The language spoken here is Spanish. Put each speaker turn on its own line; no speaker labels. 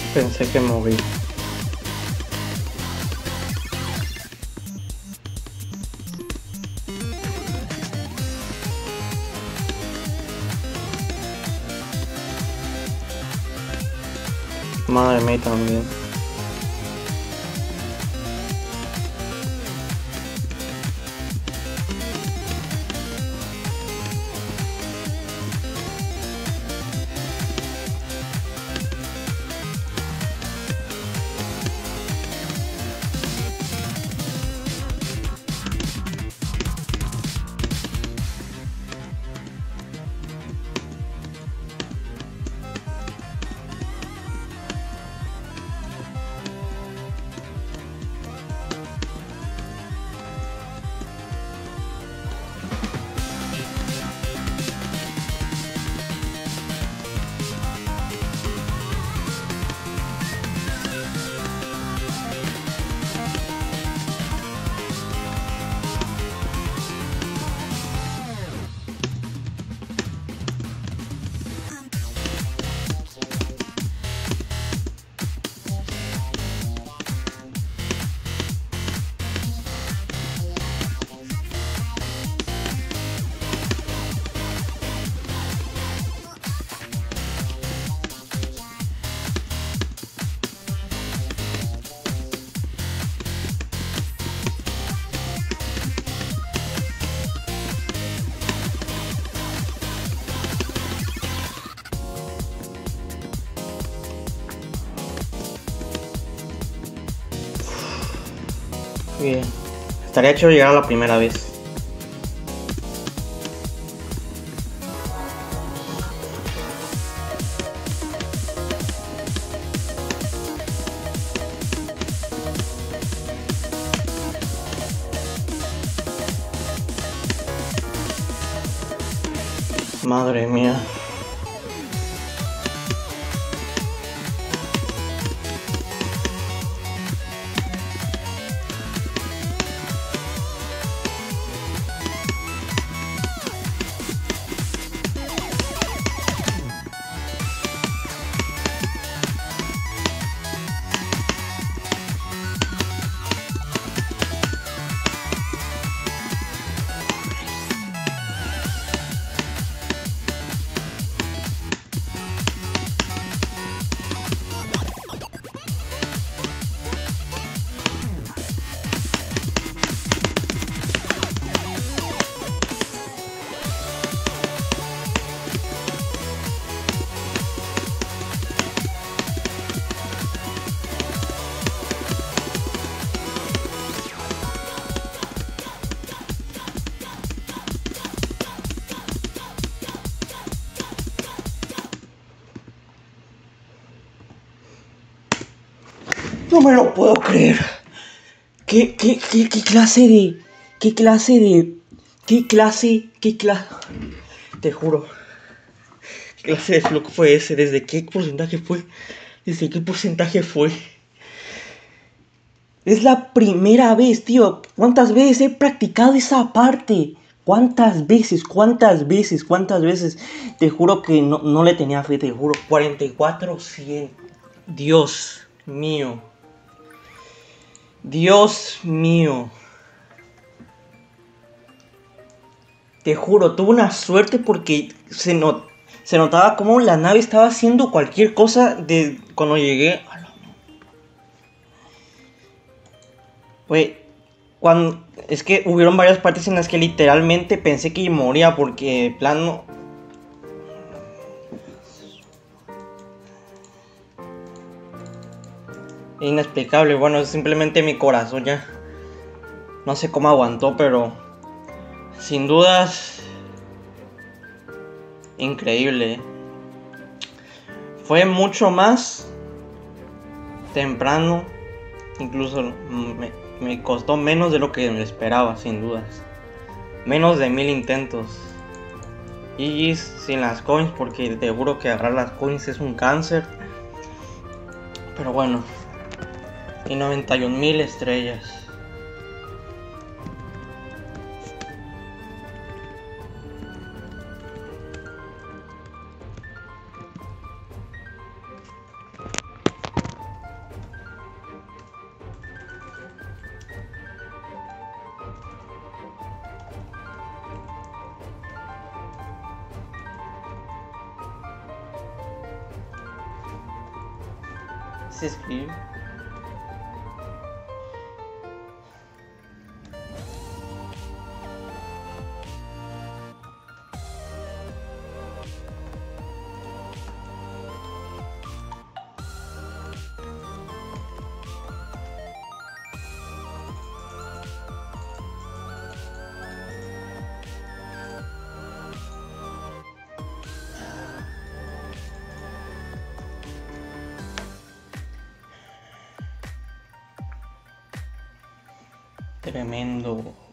Pensé que morí. Madre mía también. Bien. Estaría hecho llegar a la primera vez. Madre mía. No me lo puedo creer. ¿Qué clase de... ¿Qué clase? Te juro. ¿Qué clase de flux fue ese? ¿Desde qué porcentaje fue? ¿Desde qué porcentaje fue? Es la primera vez, tío. ¿Cuántas veces he practicado esa parte? ¿Cuántas veces? Te juro que no le tenía fe, te juro. 44-100. Dios mío. Dios mío. Te juro, tuve una suerte porque se notaba como la nave estaba haciendo cualquier cosa de cuando llegué. Güey, es que hubieron varias partes en las que literalmente pensé que moría porque plano. Inexplicable, bueno, es simplemente mi corazón ya. No sé cómo aguantó, pero sin dudas increíble. Fue mucho más temprano, incluso me costó menos de lo que me esperaba, sin dudas. Menos de 1000 intentos. Y sin las coins, porque te juro que agarrar las coins es un cáncer. Pero bueno. Y 91.000 estrellas. Se escribe. Tremendo.